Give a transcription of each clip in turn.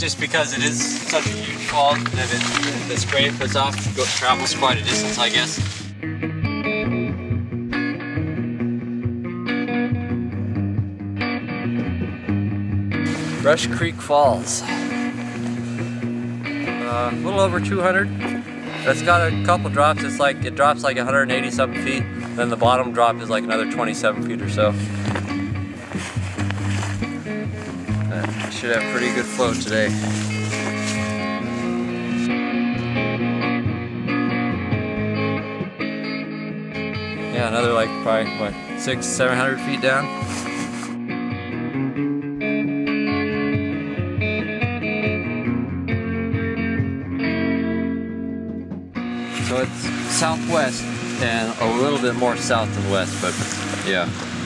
just because it is such a huge fall, and if the spray it puts off travels quite a distance, I guess. Rush Creek Falls. A little over 200. It's got a couple drops. It drops like 180 something feet. Then the bottom drop is like another 27 feet or so. Should have pretty good flow today. Yeah, another like probably what 600-700 feet down. So it's southwest and a little bit more south than west, but yeah.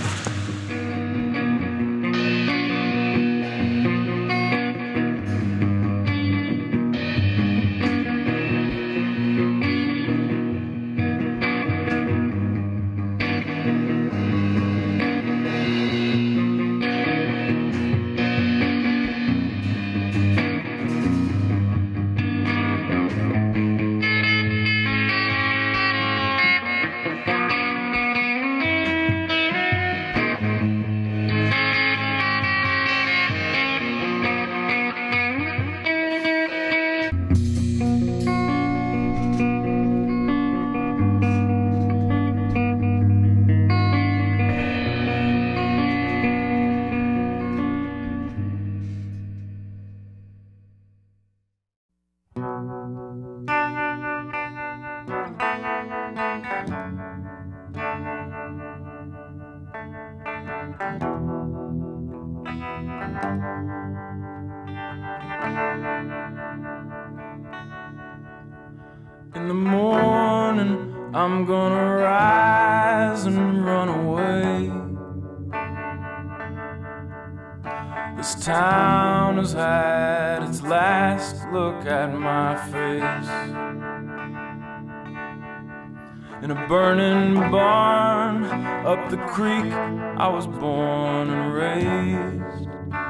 In the morning, I'm gonna rise and run away. This town has had its last look at my face. In a burning barn up the creek, I was born and raised.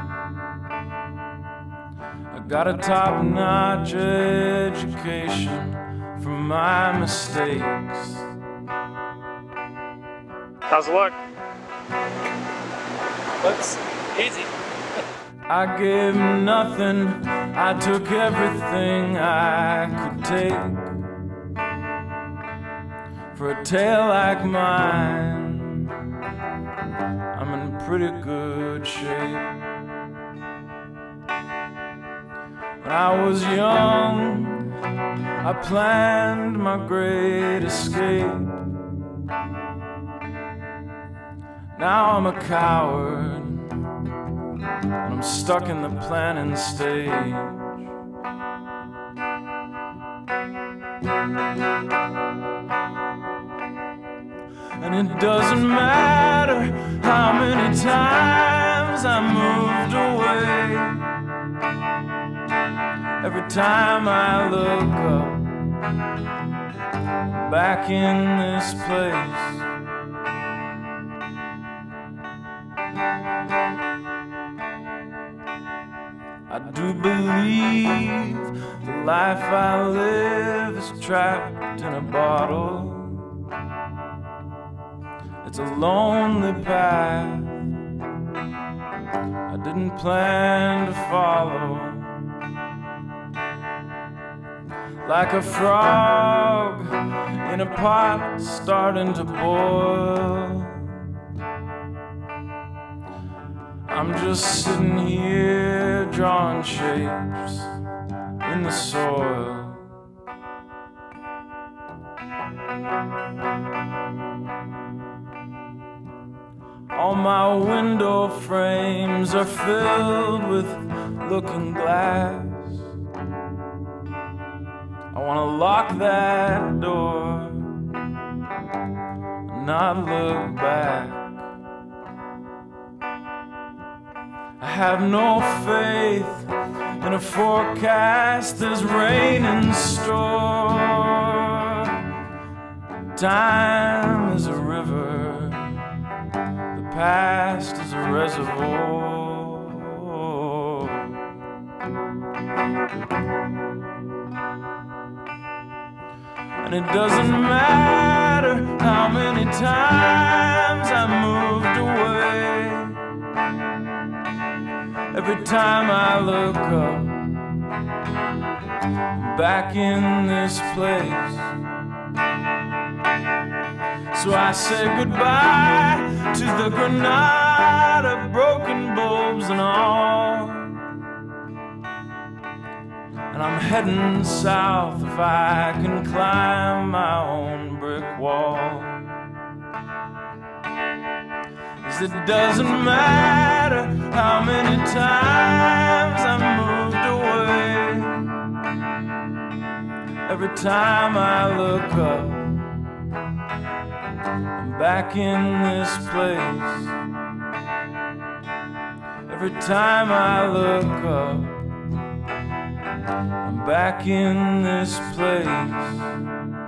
I got a top-notch education from my mistakes. How's it look? Looks easy. I gave nothing, I took everything I could take. For a tale like mine, I'm in pretty good shape. When I was young, I planned my great escape. Now I'm a coward, and I'm stuck in the planning stage. And it doesn't matter how many times I moved away. Every time I look up, back in this place. I do believe the life I live is trapped in a bottle. It's a lonely path I didn't plan to follow. Like a frog in a pot starting to boil, I'm just sitting here drawing shapes in the soil. All my window frames are filled with looking glass. I want to lock that door and not look back. I have no faith in a forecast, there's rain in store. Time is a river, the past is a reservoir. And it doesn't matter how many times I moved away. Every time I look up, I'm back in this place. So I say goodbye to the Granada, broken bulbs and all. And I'm heading south if I can climb my own brick wall. 'Cause it doesn't matter how many times I moved away. Every time I look up, I'm back in this place. Every time I look up, I'm back in this place.